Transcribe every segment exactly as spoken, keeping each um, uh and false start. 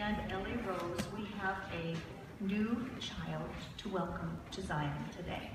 and Ellie Rose, we have a new child to welcome to Zion today.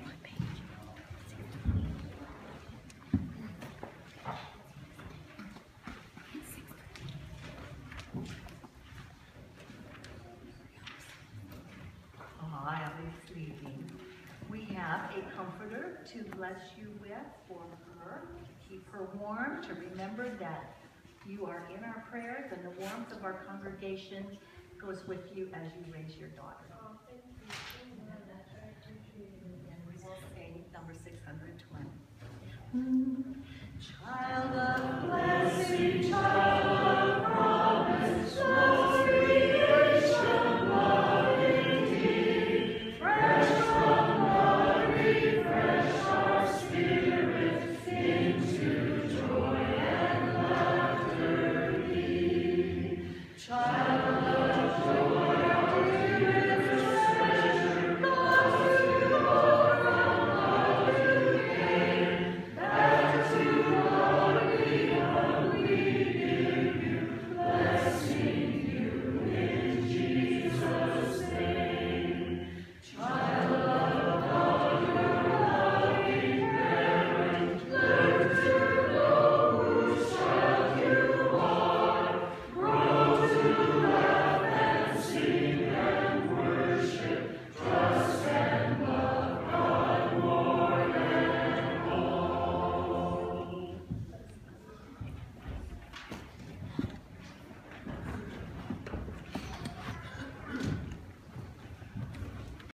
Ah, Ellie's sleeping. We have a comforter to bless you with for her, to keep her warm, to remember that you are in our prayers and the warmth of our congregation goes with you as you raise your daughter. Oh, thank you. And we will sing number six hundred twenty. Child of blessing, child of promise, most creation loving deed, fresh from glory, fresh our spirits into joy and laughter be. Child